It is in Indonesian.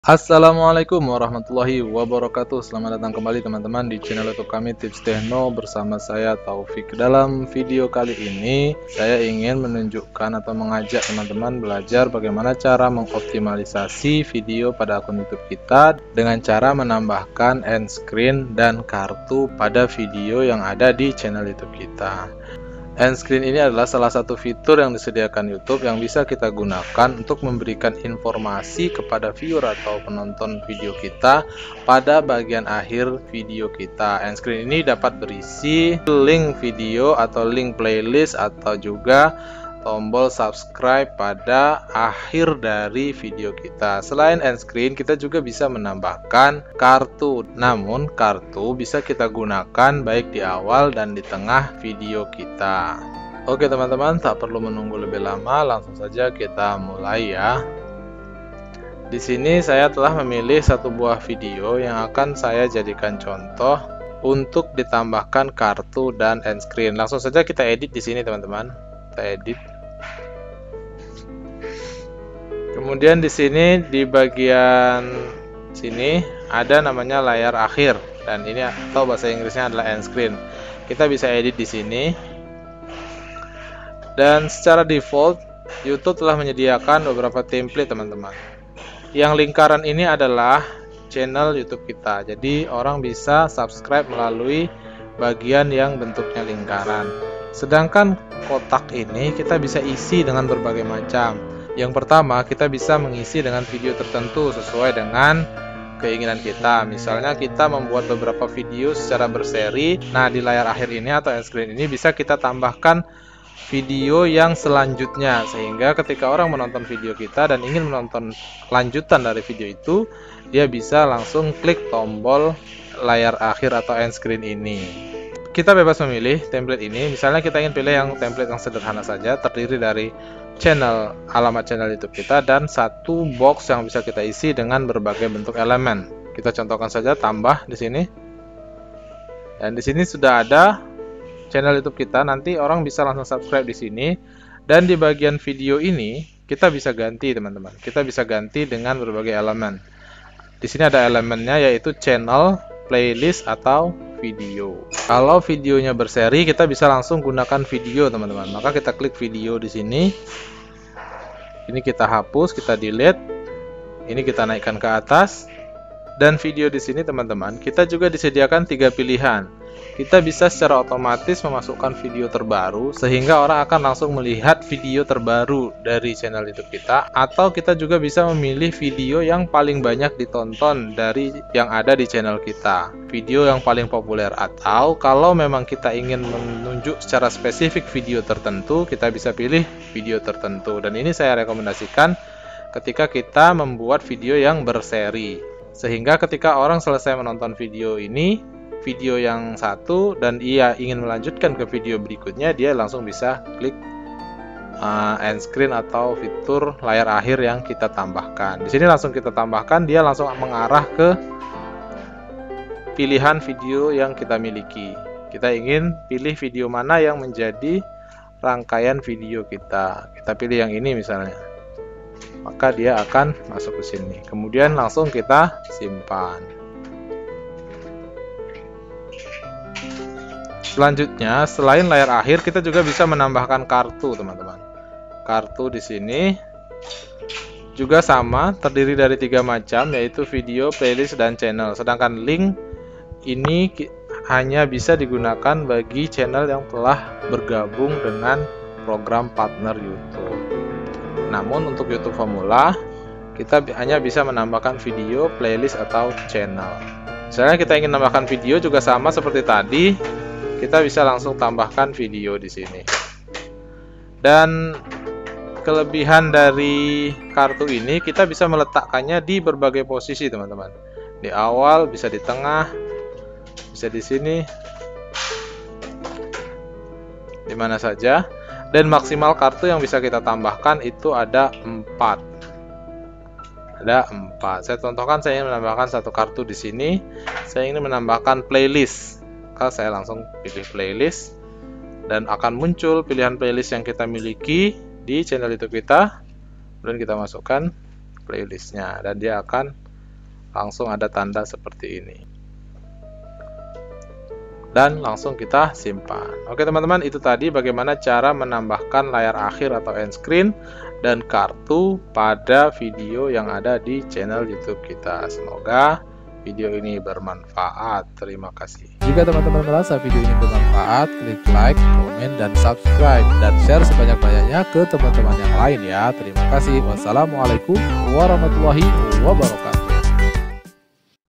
Assalamualaikum warahmatullahi wabarakatuh. Selamat datang kembali teman-teman di channel YouTube kami Tips Tekno bersama saya Taufik. Dalam video kali ini saya ingin menunjukkan atau mengajak teman-teman belajar bagaimana cara mengoptimalisasi video pada akun YouTube kita dengan cara menambahkan end screen dan kartu pada video yang ada di channel YouTube kita. End screen ini adalah salah satu fitur yang disediakan YouTube yang bisa kita gunakan untuk memberikan informasi kepada viewer atau penonton video kita pada bagian akhir video kita. End screen ini dapat berisi link video atau link playlist atau juga tombol subscribe pada akhir dari video kita. Selain end screen, kita juga bisa menambahkan kartu. Namun, kartu bisa kita gunakan baik di awal dan di tengah video kita. Oke teman-teman, tak perlu menunggu lebih lama, langsung saja kita mulai ya. Di sini saya telah memilih satu buah video yang akan saya jadikan contoh untuk ditambahkan kartu dan end screen. Langsung saja kita edit di sini teman-teman. Kita edit. Kemudian di sini di bagian sini ada namanya layar akhir dan ini atau bahasa Inggrisnya adalah end screen. Kita bisa edit di sini. Dan secara default YouTube telah menyediakan beberapa template teman-teman. Yang lingkaran ini adalah channel YouTube kita. Jadi orang bisa subscribe melalui bagian yang bentuknya lingkaran. Sedangkan kotak ini kita bisa isi dengan berbagai macam. Yang pertama, kita bisa mengisi dengan video tertentu sesuai dengan keinginan kita. Misalnya kita membuat beberapa video secara berseri. Nah, di layar akhir ini atau end screen ini bisa kita tambahkan video yang selanjutnya, sehingga ketika orang menonton video kita dan ingin menonton lanjutan dari video itu, dia bisa langsung klik tombol layar akhir atau end screen ini. Kita bebas memilih template ini. Misalnya kita ingin pilih yang template yang sederhana saja, terdiri dari channel, alamat channel YouTube kita, dan satu box yang bisa kita isi dengan berbagai bentuk elemen. Kita contohkan saja, tambah di sini. Dan di sini sudah ada channel YouTube kita. Nanti orang bisa langsung subscribe di sini. Dan di bagian video ini kita bisa ganti teman-teman. Kita bisa ganti dengan berbagai elemen. Di sini ada elemennya yaitu channel, playlist atau video. Kalau videonya berseri, kita bisa langsung gunakan video teman-teman. Maka kita klik video di sini. Ini kita hapus, kita delete. Ini kita naikkan ke atas. Dan video di sini teman-teman, kita juga disediakan 3 pilihan. Kita bisa secara otomatis memasukkan video terbaru sehingga orang akan langsung melihat video terbaru dari channel YouTube kita, atau kita juga bisa memilih video yang paling banyak ditonton dari yang ada di channel kita, video yang paling populer, atau kalau memang kita ingin menunjuk secara spesifik video tertentu, kita bisa pilih video tertentu. Dan ini saya rekomendasikan ketika kita membuat video yang berseri, sehingga ketika orang selesai menonton video ini, video yang satu, dan ia ingin melanjutkan ke video berikutnya, dia langsung bisa klik end screen atau fitur layar akhir yang kita tambahkan. Di sini langsung kita tambahkan, dia langsung mengarah ke pilihan video yang kita miliki. Kita ingin pilih video mana yang menjadi rangkaian video kita. Kita pilih yang ini misalnya. Maka dia akan masuk ke sini. Kemudian langsung kita simpan. Selanjutnya, selain layar akhir, kita juga bisa menambahkan kartu, teman-teman. Kartu di sini juga sama, terdiri dari 3 macam, yaitu video, playlist, dan channel. Sedangkan link ini hanya bisa digunakan bagi channel yang telah bergabung dengan program partner YouTube. Namun untuk YouTube pemula, kita hanya bisa menambahkan video, playlist, atau channel. Misalnya kita ingin menambahkan video juga sama seperti tadi. Kita bisa langsung tambahkan video di sini. Dan kelebihan dari kartu ini, kita bisa meletakkannya di berbagai posisi, teman-teman. Di awal, bisa di tengah, bisa di sini, di mana saja. Dan maksimal kartu yang bisa kita tambahkan itu ada 4. Ada 4. Saya contohkan, saya ingin menambahkan satu kartu di sini. Saya ingin menambahkan playlist. Saya langsung pilih playlist dan akan muncul pilihan playlist yang kita miliki di channel YouTube kita. Kemudian kita masukkan playlistnya dan dia akan langsung ada tanda seperti ini. Dan langsung kita simpan. Oke teman-teman, itu tadi bagaimana cara menambahkan layar akhir atau end screen dan kartu pada video yang ada di channel YouTube kita. Semoga video ini bermanfaat. Terima kasih. Jika teman-teman merasa video ini bermanfaat, klik like, komen, dan subscribe, dan share sebanyak-banyaknya ke teman-teman yang lain ya. Terima kasih. Wassalamualaikum warahmatullahi wabarakatuh.